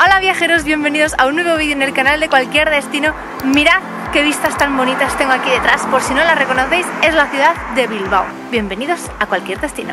Hola viajeros, bienvenidos a un nuevo vídeo en el canal de Cualquier Destino. Mirad qué vistas tan bonitas tengo aquí detrás, por si no la reconocéis, es la ciudad de Bilbao. Bienvenidos a Cualquier Destino.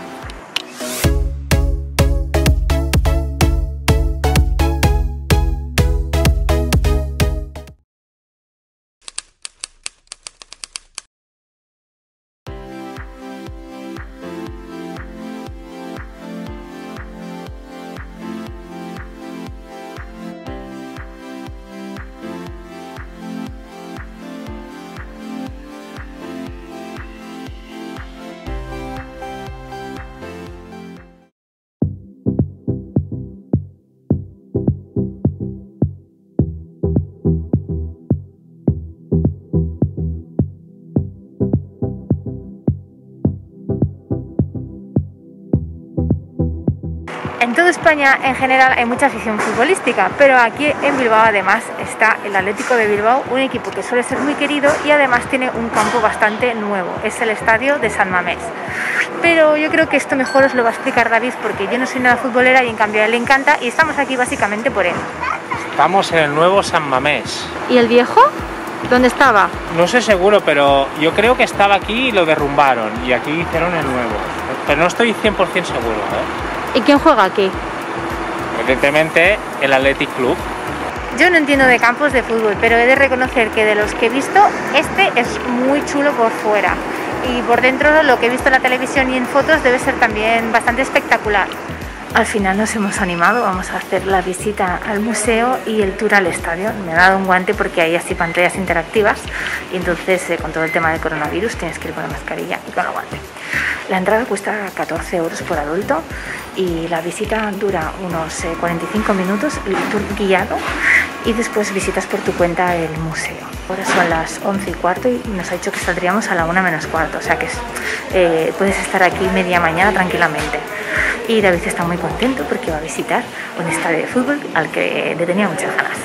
En toda España en general hay mucha afición futbolística, pero aquí en Bilbao además está el Atlético de Bilbao, un equipo que suele ser muy querido y además tiene un campo bastante nuevo, es el estadio de San Mamés. Pero yo creo que esto mejor os lo va a explicar David, porque yo no soy nada futbolera y en cambio a él le encanta y estamos aquí básicamente por él. Estamos en el nuevo San Mamés. ¿Y el viejo? ¿Dónde estaba? No sé seguro, pero yo creo que estaba aquí y lo derrumbaron y aquí hicieron el nuevo. Pero no estoy 100% seguro, ¿Y quién juega aquí? Evidentemente el Athletic Club. Yo no entiendo de campos de fútbol, pero he de reconocer que de los que he visto, este es muy chulo por fuera. Y por dentro, lo que he visto en la televisión y en fotos debe ser también bastante espectacular. Al final nos hemos animado, vamos a hacer la visita al museo y el tour al estadio. Me ha dado un guante porque hay así pantallas interactivas y entonces con todo el tema del coronavirus tienes que ir con la mascarilla y con el guante. La entrada cuesta 14 € por adulto y la visita dura unos 45 minutos, el tour guiado, y después visitas por tu cuenta el museo. Ahora son las 11:15 y nos ha dicho que saldríamos a la 1:45, o sea que puedes estar aquí media mañana tranquilamente. Y David está muy contento porque va a visitar un estadio de fútbol al que le tenía muchas ganas.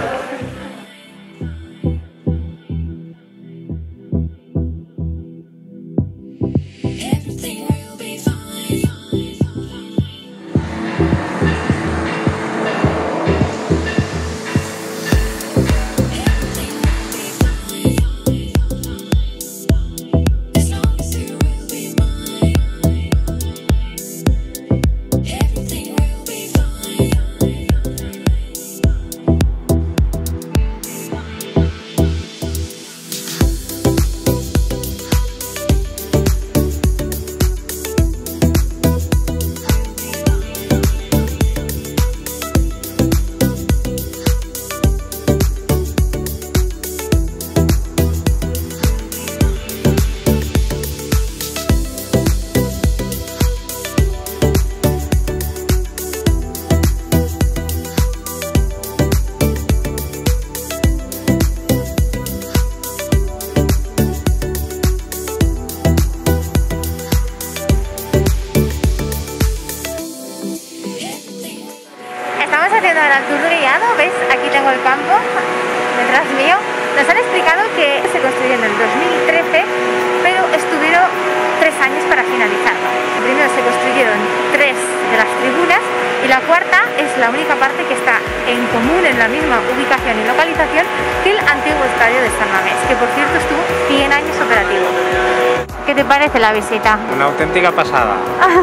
Ahora el tour guiado, ¿ves? Aquí tengo el campo detrás mío. Nos han explicado que se construyó en el 2013, pero estuvieron 3 años para finalizarlo. Primero se construyeron 3 de las tribunas y la cuarta es la única parte que está en común, en la misma ubicación y localización que el antiguo estadio de San Mamés, que por cierto estuvo 100 años operativo. ¿Qué te parece la visita? Una auténtica pasada.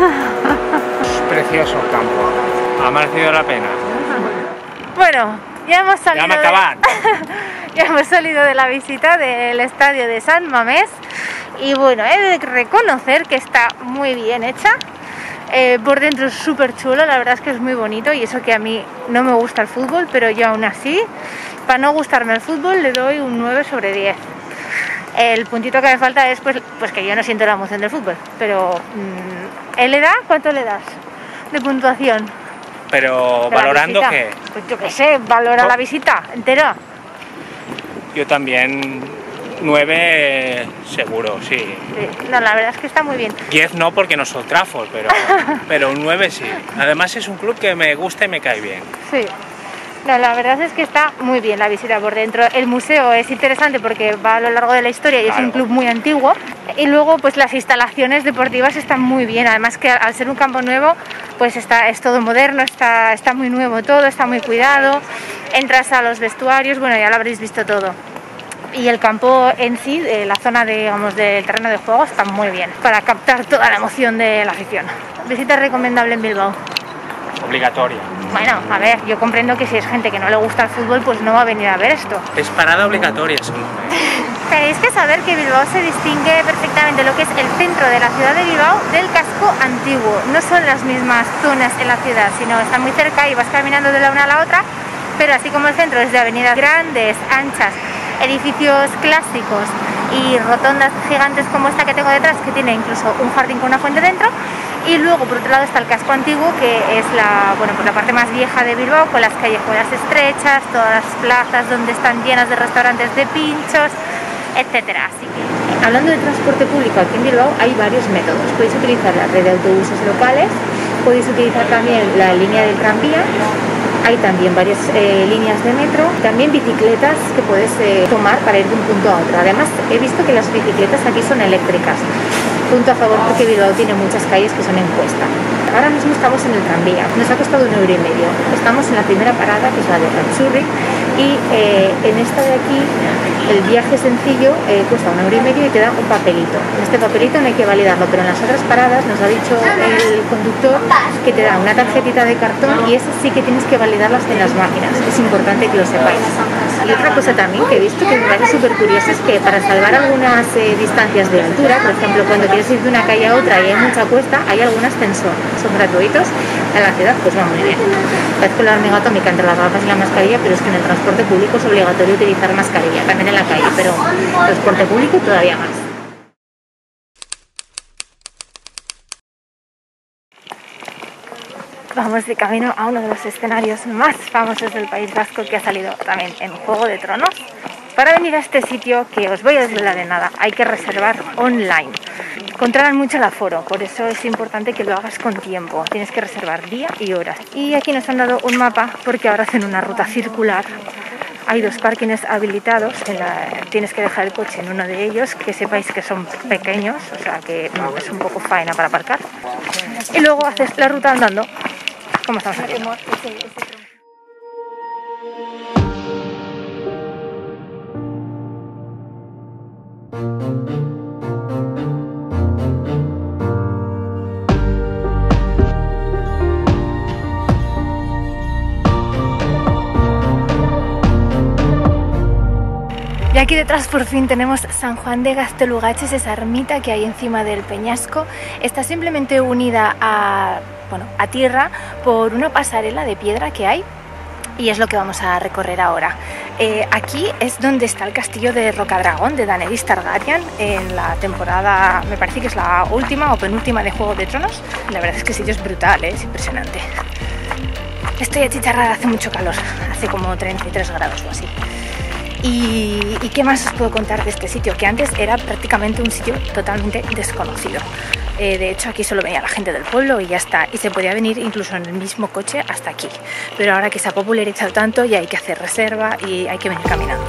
Es precioso el campo. Ha merecido la pena. Bueno, ya hemos salido, ya hemos salido de la visita del estadio de San Mamés y bueno, he de reconocer que está muy bien hecha. Por dentro es súper chulo, la verdad es que es muy bonito y eso que a mí no me gusta el fútbol, pero yo aún así, para no gustarme el fútbol, le doy un 9 sobre 10. El puntito que me falta es pues que yo no siento la emoción del fútbol, pero ¿él le da? ¿Cuánto le das de puntuación? Pero valorando que... Pues yo qué sé, valora la visita entera. Yo también 9 seguro, sí. Sí. No, la verdad es que está muy bien. 10 no porque no soy Trafford, pero un 9 sí. Además es un club que me gusta y me cae bien. Sí. No, la verdad es que está muy bien la visita por dentro. El museo es interesante porque va a lo largo de la historia y es un club muy antiguo. Y luego pues las instalaciones deportivas están muy bien. Además que al ser un campo nuevo pues es todo moderno, está muy nuevo todo, está muy cuidado. Entras a los vestuarios, bueno, ya lo habréis visto todo. Y el campo en sí, la zona digamos, del terreno de juego está muy bien para captar toda la emoción de la afición. Visita recomendable en Bilbao. Obligatoria. Bueno, a ver, yo comprendo que si es gente que no le gusta el fútbol, pues no va a venir a ver esto. Es parada obligatoria solo. Tenéis que saber que Bilbao se distingue perfectamente lo que es el centro de la ciudad de Bilbao del casco antiguo. No son las mismas zonas en la ciudad, sino están muy cerca y vas caminando de la una a la otra, pero así como el centro es de avenidas grandes, anchas, edificios clásicos y rotondas gigantes como esta que tengo detrás, que tiene incluso un jardín con una fuente dentro. Y luego por otro lado está el casco antiguo, que es la parte más vieja de Bilbao, con las callejuelas estrechas, todas las plazas donde están llenas de restaurantes de pinchos, etcétera. Así que, hablando de transporte público, aquí en Bilbao hay varios métodos. Podéis utilizar la red de autobuses locales, podéis utilizar también la línea del tranvía. Hay también varias líneas de metro, también bicicletas que puedes tomar para ir de un punto a otro. Además, he visto que las bicicletas aquí son eléctricas. Punto a favor porque Bilbao tiene muchas calles que son en cuesta. Ahora mismo estamos en el tranvía, nos ha costado 1,5 €. Estamos en la primera parada, que es la de Ratxurri, y en esta de aquí el viaje sencillo cuesta 1,5 € y te da un papelito. Este papelito no hay que validarlo, pero en las otras paradas nos ha dicho el conductor que te da una tarjetita de cartón y esa sí que tienes que validarlas en las máquinas. Es importante que lo sepáis. Y otra cosa también que he visto que me parece súper curioso es que para salvar algunas distancias de altura, por ejemplo cuando quieres ir de una calle a otra y hay mucha cuesta, hay algún ascensor, son gratuitos, en la ciudad pues va muy bien. Parece la hormiga atómica entre las gafas y la mascarilla, pero es que en el transporte público es obligatorio utilizar mascarilla, también en la calle, pero en el transporte público todavía más. Vamos de camino a uno de los escenarios más famosos del País Vasco, que ha salido también en Juego de Tronos. Para venir a este sitio, que os voy a desvelar de nada, hay que reservar online. Controlan mucho el aforo, por eso es importante que lo hagas con tiempo. Tienes que reservar día y horas. Y aquí nos han dado un mapa porque ahora hacen una ruta circular. Hay 2 parkings habilitados, tienes que dejar el coche en uno de ellos, que sepáis que son pequeños, o sea que es un poco faena para aparcar. Y luego haces la ruta andando, como estamos haciendo. Y aquí detrás por fin tenemos San Juan de Gaztelugatxe, esa ermita que hay encima del peñasco. Está simplemente unida a tierra por una pasarela de piedra que hay, y es lo que vamos a recorrer ahora. Aquí es donde está el castillo de Rocadragón de Daenerys Targaryen en la temporada, me parece que es la última o penúltima de Juego de Tronos. La verdad es que el sitio es brutal, es impresionante. Estoy achicharrada, hace mucho calor, hace como 33 grados o así. ¿Y qué más os puedo contar de este sitio? Que antes era prácticamente un sitio totalmente desconocido. De hecho, aquí solo venía la gente del pueblo y ya está. Y se podía venir incluso en el mismo coche hasta aquí. Pero ahora que se ha popularizado tanto, ya hay que hacer reserva y hay que venir caminando.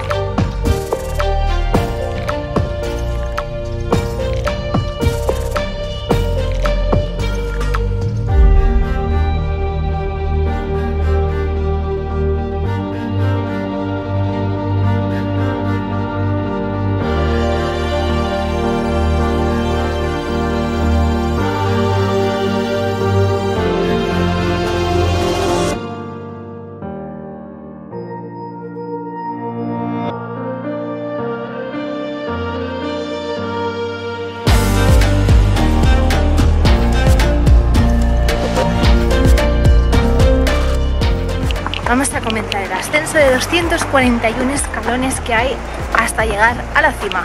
Vamos a comenzar el ascenso de 241 escalones que hay hasta llegar a la cima.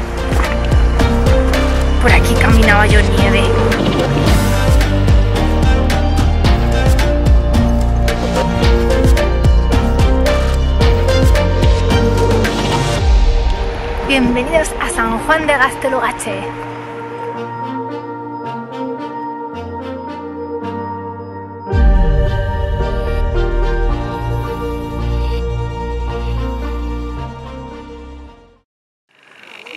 Por aquí caminaba yo en nieve. Bienvenidos a San Juan de Gaztelugatxe.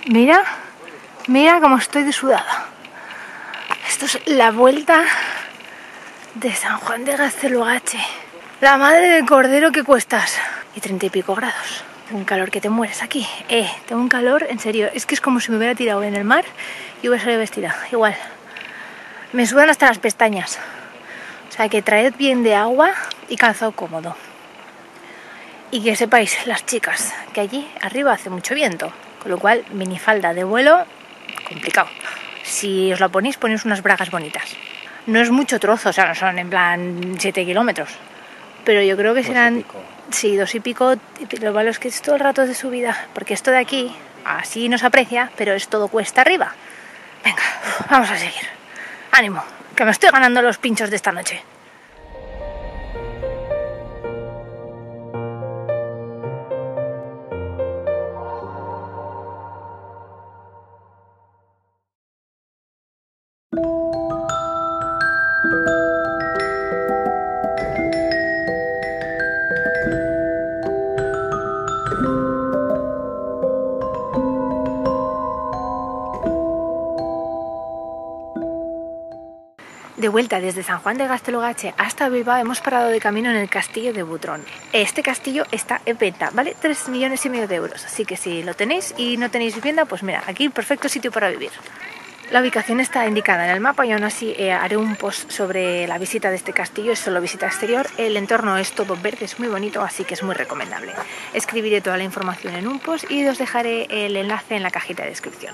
Mira, mira cómo estoy de sudada. Esto es la vuelta de San Juan de Gaztelugatxe. La madre del cordero que cuestas. Y 30 y pico grados. Tengo un calor que te mueres aquí. Tengo un calor, en serio. Es que es como si me hubiera tirado en el mar y hubiera salido vestida. Igual. Me sudan hasta las pestañas. O sea que traed bien de agua y calzado cómodo. Y que sepáis, las chicas, que allí arriba hace mucho viento. Con lo cual, minifalda de vuelo, complicado. Si os la ponéis, ponéis unas bragas bonitas. No es mucho trozo, o sea, no son en plan 7 kilómetros. Pero yo creo que serán... Sí, 2 y pico. Lo malo es que es todo el rato de subida. Porque esto de aquí, así no se aprecia, pero es todo cuesta arriba. Venga, vamos a seguir. Ánimo, que me estoy ganando los pinchos de esta noche. De vuelta desde San Juan de Gaztelugatxe hasta Bilbao hemos parado de camino en el castillo de Butrón. Este castillo está en venta, vale 3,5 millones de euros, así que si lo tenéis y no tenéis vivienda, pues mira, aquí perfecto sitio para vivir. La ubicación está indicada en el mapa y aún así haré un post sobre la visita de este castillo, es solo visita exterior, el entorno es todo verde, es muy bonito, así que es muy recomendable. Escribiré toda la información en un post y os dejaré el enlace en la cajita de descripción.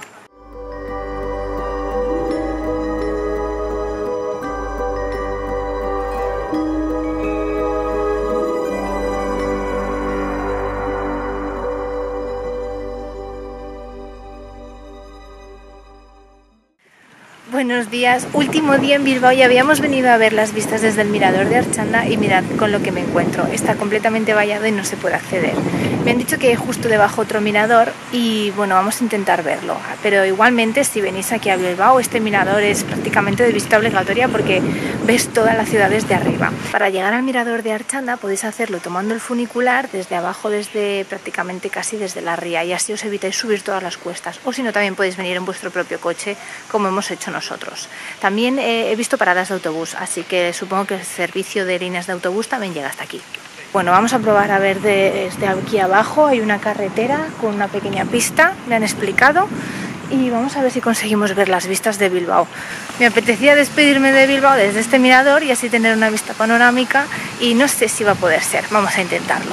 Buenos días, último día en Bilbao y habíamos venido a ver las vistas desde el mirador de Artxanda y mirad con lo que me encuentro, está completamente vallado y no se puede acceder. Me han dicho que hay justo debajo otro mirador y bueno, vamos a intentar verlo, pero igualmente si venís aquí a Bilbao este mirador es prácticamente de visita obligatoria porque ves toda la ciudad desde arriba. Para llegar al mirador de Artxanda podéis hacerlo tomando el funicular desde abajo, prácticamente casi desde la ría y así os evitáis subir todas las cuestas o si no también podéis venir en vuestro propio coche como hemos hecho nosotros. También he visto paradas de autobús, así que supongo que el servicio de líneas de autobús también llega hasta aquí. Bueno, vamos a probar a ver desde aquí abajo, hay una carretera con una pequeña pista, me han explicado, y vamos a ver si conseguimos ver las vistas de Bilbao. Me apetecía despedirme de Bilbao desde este mirador y así tener una vista panorámica y no sé si va a poder ser, vamos a intentarlo.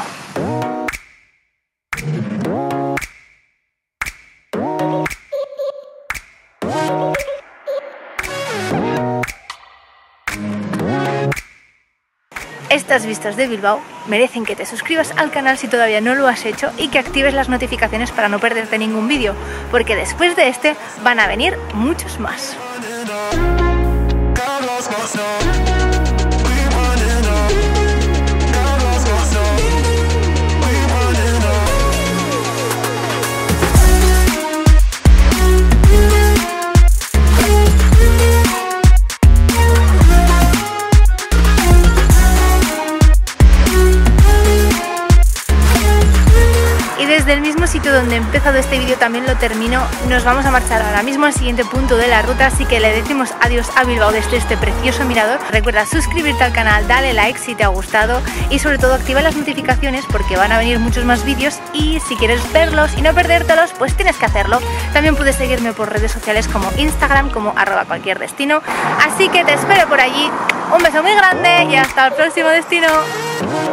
Estas vistas de Bilbao merecen que te suscribas al canal si todavía no lo has hecho y que actives las notificaciones para no perderte ningún vídeo, porque después de este van a venir muchos más. Desde el mismo sitio donde he empezado este vídeo también lo termino. Nos vamos a marchar ahora mismo al siguiente punto de la ruta, así que le decimos adiós a Bilbao desde este precioso mirador. Recuerda suscribirte al canal, dale like si te ha gustado y sobre todo activa las notificaciones porque van a venir muchos más vídeos y si quieres verlos y no perdértelos pues tienes que hacerlo. También puedes seguirme por redes sociales como Instagram, como @cualquierdestino. Así que te espero por allí. Un beso muy grande y hasta el próximo destino.